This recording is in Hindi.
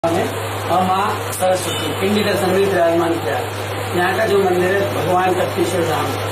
और माँ सरस्वती पिंडी का समीप विराजमान किया। यहाँ का जो मंदिर है भगवान तप्तीश्वर धाम